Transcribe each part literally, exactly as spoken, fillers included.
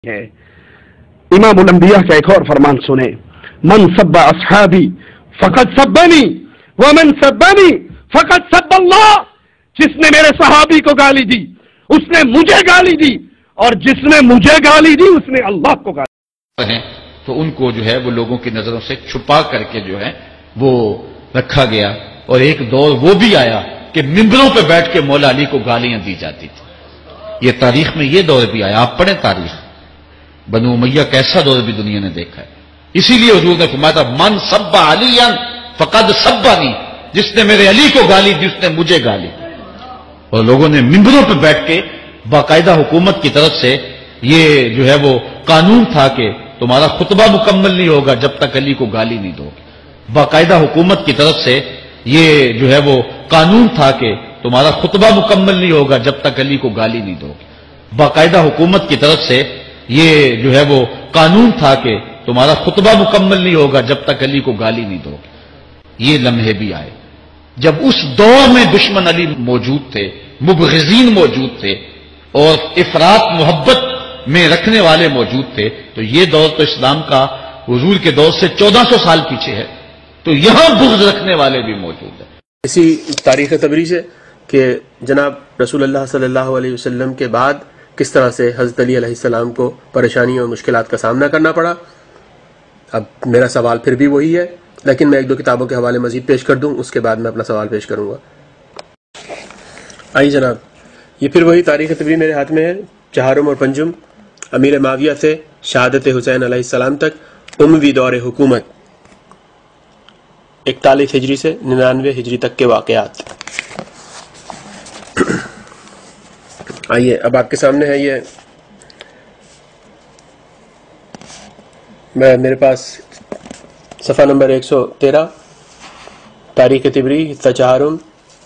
ہے۔ امام الانبیاء کا ایک اور فرمان سنیں، من سب اصحابی فقد سبنی ومن سبنی فقد سب اللہ، جس نے میرے صحابی کو گالی دی اس نے مجھے گالی دی، اور جس نے مجھے گالی دی اس نے اللہ کو گالی دی۔ تو ان کو جو ہے وہ لوگوں کی نظروں سے چھپا کر کے جو ہے وہ رکھا گیا، اور ایک دور وہ بھی آیا کہ ممبروں پہ بیٹھ کے مولا علی کو گالیاں دی جاتی تھی۔ یہ تاریخ میں یہ دور بھی آیا، آپ پڑھیں تاریخ، بنو امیہ کیسا دور بھی دنیا نے دیکھا ہے۔ اسی لیے حضور نے فرمایا تھا من سب علی فقد سبنی، جس نے میرے علی کو گالی دی اس نے مجھے گالی دی۔ اور لوگوں نے ممبروں پہ بیٹھ کے باقاعدہ حکومت کی طرف سے یہ جو ہے وہ قانون تھا کہ تمہارا خطبہ مکمل نہیں ہوگا جب تک علی کو گالی نہیں دو گے۔ باقاعدہ حکومت کی طرف سے یہ جو ہے وہ قانون تھا کہ تمہارا خطبہ مکمل نہیں ہوگا جب تک علی کو گالی نہیں دو گے۔ باقاعدہ حکومت کی طرف سے یہ جو ہے وہ قانون تھا کہ تمہارا خطبہ مکمل نہیں ہوگا جب تک علی کو گالی نہیں دو گے۔ یہ لمحے بھی آئے جب اس دور میں دشمن علی موجود تھے، مبغضین موجود تھے، اور افراط محبت میں رکھنے والے موجود تھے۔ تو یہ دور تو اسلام کا حضور کے دور سے چودہ سو سال پیچھے ہے، تو یہاں بغض رکھنے والے بھی موجود ہیں۔ اسی تاریخ تبری سے کہ جناب رسول اللہ صلی اللہ علیہ وسلم کے بعد کس طرح سے حضرت علی علیہ السلام کو پریشانیوں اور مشکلات کا سامنا کرنا پڑا۔ اب میرا سوال پھر بھی وہی ہے، لیکن میں ایک دو کتابوں کے حوالے مزید پیش کر دوں، اس کے بعد میں اپنا سوال پیش کروں گا۔ آئیے جناب، یہ پھر وہی تاریخ تبری میرے ہاتھ میں ہے، چہارم اور پنجم، امیر معاویہ سے شہادت حسین علیہ السلام تک، اموی دور حکومت، اکتالیس ہجری سے ننانوے ہجری تک کے واقعات۔ آئیے اب آپ کے سامنے ہے، یہ میں میرے پاس صفحہ نمبر ایک سو تیرہ، تاریخ تبری حصہ چہارم،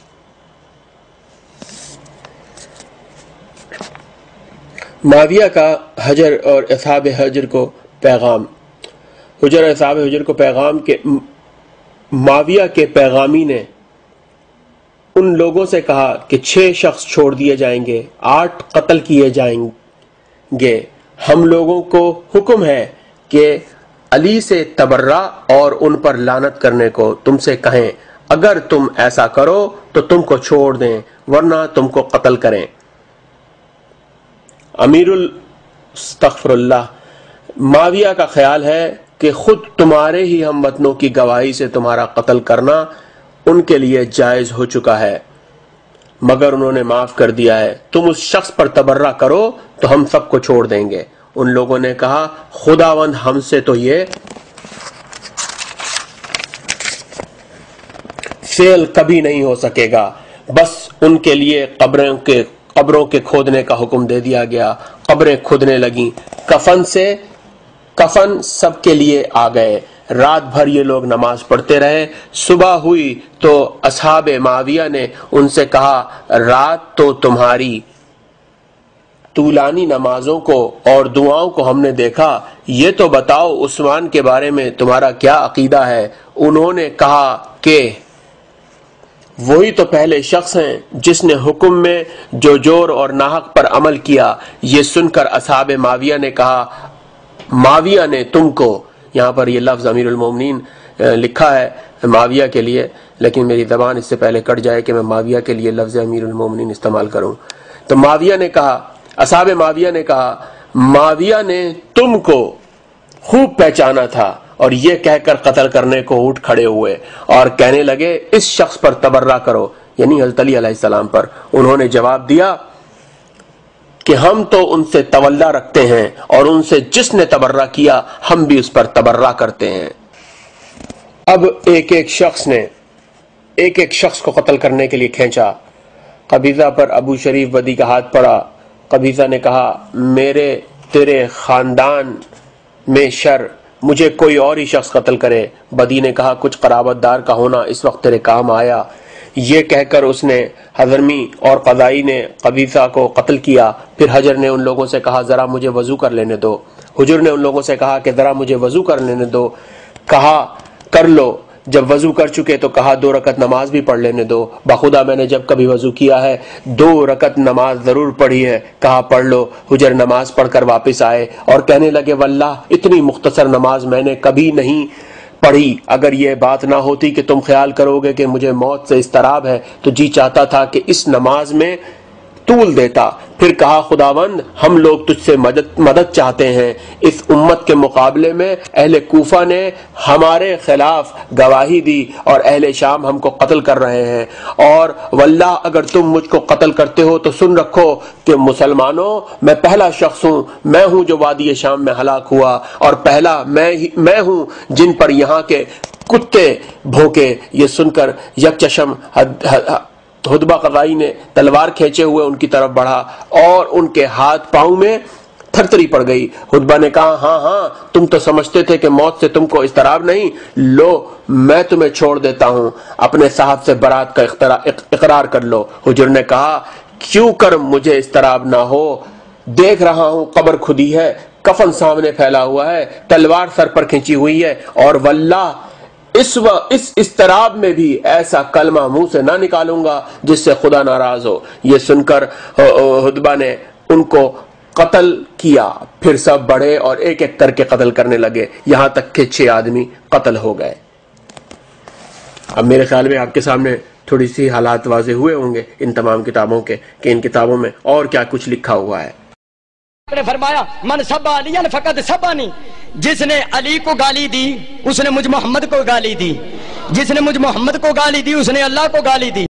معاویہ کا حجر اور اصحاب حجر کو پیغام۔ حجر اور اصحاب حجر کو پیغام کہ معاویہ کے پیغامی نے ان لوگوں سے کہا کہ چھ شخص چھوڑ دیے جائیں گے، آٹھ قتل کیے جائیں گے۔ ہم لوگوں کو حکم ہے کہ علی سے تبرہ اور ان پر لعنت کرنے کو تم سے کہیں، اگر تم ایسا کرو تو تم کو چھوڑ دیں ورنہ تم کو قتل کریں۔ امیر استغفر اللہ، معاویہ کا خیال ہے کہ خود تمہارے ہی ہم وطنوں کی گواہی سے تمہارا قتل کرنا ان کے لیے جائز ہو چکا ہے، مگر انہوں نے معاف کر دیا ہے۔ تم اس شخص پر تبرہ کرو تو ہم سب کو چھوڑ دیں گے۔ ان لوگوں نے کہا خداوند ہم سے تو یہ فعل کبھی نہیں ہو سکے گا، بس ان کے لیے قبروں کے قبروں کے کھودنے کا حکم دے دیا گیا۔ قبریں کھودنے لگیں، کفن سے کفن سب کے لیے آ گئے۔ رات بھر یہ لوگ نماز پڑھتے رہے۔ صبح ہوئی تو اصحاب معاویہ نے ان سے کہا رات تو تمہاری طولانی نمازوں کو اور دعاؤں کو ہم نے دیکھا، یہ تو بتاؤ عثمان کے بارے میں تمہارا کیا عقیدہ ہے؟ انہوں نے کہا کہ وہی تو پہلے شخص ہیں جس نے حکم میں جو جور اور ناحق پر عمل کیا۔ یہ سن کر اصحاب معاویہ نے کہا معاویہ نے تم کو، یہاں پر یہ لفظ امیر المومنین لکھا ہے معاویہ کے لیے، لیکن میری زبان اس سے پہلے کٹ جائے کہ میں معاویہ کے لیے لفظ امیر المومنین استعمال کروں۔ تو معاویہ نے کہا، اصحاب معاویہ نے کہا معاویہ نے تم کو خوب پہچانا تھا، اور یہ کہہ کر قتل کرنے کو اٹھ کھڑے ہوئے اور کہنے لگے اس شخص پر تبرہ کرو، یعنی حضرت علی علیہ السلام پر۔ انہوں نے جواب دیا کہ ہم تو ان سے تولا رکھتے ہیں اور ان سے جس نے تبرہ کیا ہم بھی اس پر تبرہ کرتے ہیں۔ اب ایک ایک شخص نے ایک ایک شخص کو قتل کرنے کے لیے کھینچا۔ قبیضہ پر ابو شریف بدی کا ہاتھ پڑا۔ قبیضہ نے کہا میرے تیرے خاندان میں شر، مجھے کوئی اور ہی شخص قتل کرے۔ بدی نے کہا کچھ قرابت دار کا ہونا اس وقت تیرے کام آیا۔ یہ کہہ کر اس نے حضرمی اور قضائی نے قبیصہ کو قتل کیا۔ پھر حجر نے ان لوگوں سے کہا ذرا مجھے وضو کر لینے دو۔ حجر نے ان لوگوں سے کہا کہ ذرا مجھے وضو کر لینے دو۔ کہا کر لو۔ جب وضو کر چکے تو کہا دو رکعت نماز بھی پڑھ لینے دو. بخدا میں نے جب کبھی وضو کیا ہے دو رکعت نماز ضرور پڑھی ہے. کہا پڑھ لو. حجر نماز پڑھ کر واپس آئے اور کہنے لگے واللہ اتنی مختصر نماز میں نے کبھی نہیں پڑھی. اگر یہ بات نہ ہوتی کہ تم خیال کرو گے کہ مجھے موت سے اضطراب ہے تو جی چاہتا تھا کہ اس نماز میں طول دیتا. پھر کہا خداوند ہم لوگ تجھ سے مدد مدد چاہتے ہیں. اس امت کے مقابلے میں اہل کوفہ نے ہمارے خلاف گواہی دی اور اہل شام ہم کو قتل کر رہے ہیں. اور واللہ اگر تم مجھ کو قتل کرتے ہو تو سن رکھو کہ مسلمانوں میں پہلا شخص ہوں. میں ہوں جو وادی شام میں ہلاک ہوا اور پہلا میں ہی میں ہوں جن پر یہاں کے کتے بھوکے. یہ سن کر یک چشم ہدبہ قضائی نے تلوار کھینچے ہوئے ان کی طرف بڑھا اور ان کے ہاتھ پاؤں میں تھرتری پڑ گئی. ہدبہ نے کہا ہاں ہاں تم تو سمجھتے تھے کہ موت سے تم کو اضطراب نہیں. لو میں تمہیں چھوڑ دیتا ہوں. اپنے صاحب سے برات کا اقرار کر لو. حجر نے کہا کیوں کر مجھے اضطراب نہ ہو. دیکھ رہا ہوں قبر کھدی ہے, کفن سامنے پھیلا ہوا ہے, تلوار سر پر کھینچی ہوئی ہے اور واللہ اس و اس اضطراب میں بھی ایسا کلمہ منہ سے نہ نکالوں گا جس سے خدا ناراض ہو. یہ سن کر ہدبہ نے ان کو قتل کیا. پھر سب بڑھے اور ایک ایک کر کے قتل کرنے لگے یہاں تک کہ چھ آدمی قتل ہو گئے. اب میرے خیال میں آپ کے سامنے تھوڑی سی حالات واضح ہوئے ہوں گے ان تمام کتابوں کے کہ ان کتابوں میں اور کیا کچھ لکھا ہوا ہے. نے فرمایا من سبا علی فقط سبانی, جس نے علی کو گالی دی اس نے مجھ محمد کو گالی دی, جس نے مجھ محمد کو گالی دی اس نے اللہ کو گالی دی.